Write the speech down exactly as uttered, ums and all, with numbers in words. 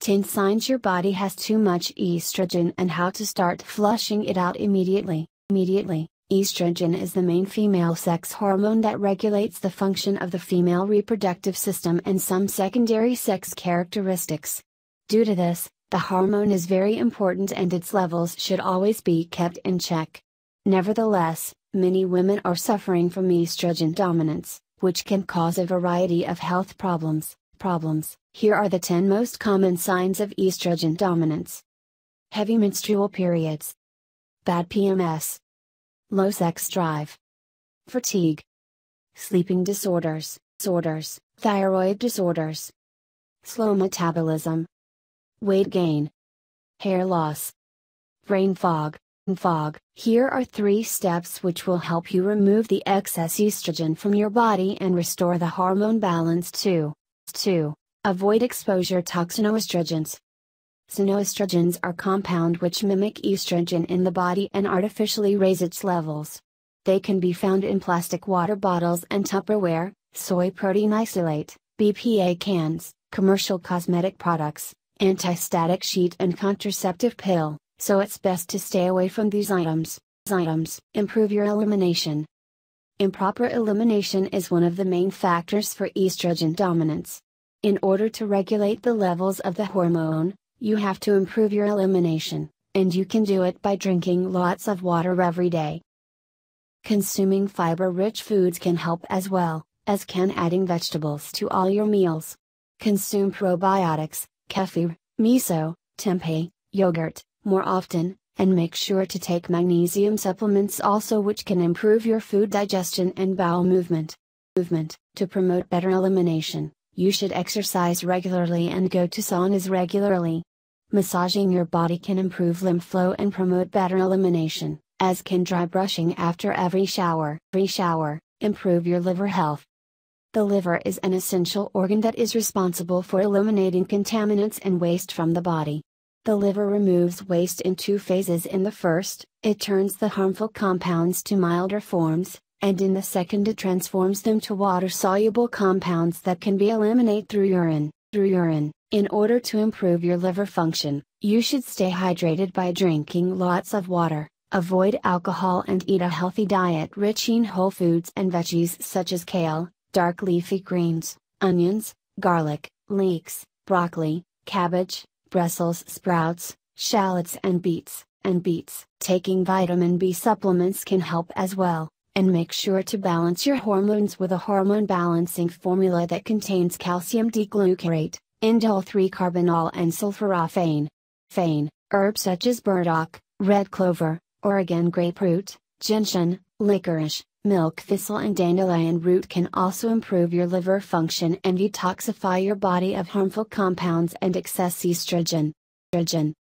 ten signs your body has too much estrogen and how to start flushing it out immediately. Immediately, estrogen is the main female sex hormone that regulates the function of the female reproductive system and some secondary sex characteristics. Due to this, the hormone is very important and its levels should always be kept in check. Nevertheless, many women are suffering from estrogen dominance, which can cause a variety of health problems. Problems. Here are the ten most common signs of estrogen dominance. Heavy menstrual periods. Bad P M S. Low sex drive. Fatigue. Sleeping disorders, disorders, thyroid disorders. Slow metabolism. Weight gain. Hair loss. Brain fog. Fog. Here are three steps which will help you remove the excess estrogen from your body and restore the hormone balance too. two. Avoid exposure to toxenoestrogens. Xenoestrogens are compounds which mimic estrogen in the body and artificially raise its levels. They can be found in plastic water bottles and Tupperware, soy protein isolate, B P A cans, commercial cosmetic products, anti-static sheet and contraceptive pill, so it's best to stay away from these items. Items. Improve your elimination. Improper elimination is one of the main factors for estrogen dominance. In order to regulate the levels of the hormone, you have to improve your elimination, and you can do it by drinking lots of water every day. Consuming fiber-rich foods can help as well, as can adding vegetables to all your meals. Consume probiotics, kefir, miso, tempeh, yogurt, more often, and make sure to take magnesium supplements also, which can improve your food digestion and bowel movement. Movement. To promote better elimination, you should exercise regularly and go to saunas regularly. Massaging your body can improve lymph flow and promote better elimination, as can dry brushing after every shower. Every shower. Improve your liver health. The liver is an essential organ that is responsible for eliminating contaminants and waste from the body. The liver removes waste in two phases. In the first, it turns the harmful compounds to milder forms, and in the second it transforms them to water-soluble compounds that can be eliminated through urine. Through urine. In order to improve your liver function, you should stay hydrated by drinking lots of water, avoid alcohol and eat a healthy diet rich in whole foods and veggies such as kale, dark leafy greens, onions, garlic, leeks, broccoli, cabbage, Brussels sprouts, shallots and beets, and beets. Taking vitamin B supplements can help as well, and make sure to balance your hormones with a hormone balancing formula that contains calcium D-glucarate, indole three carbinol and sulforaphane. Phane. Herbs such as burdock, red clover, Oregon grapefruit, gentian, licorice, milk thistle and dandelion root can also improve your liver function and detoxify your body of harmful compounds and excess estrogen. Estrogen.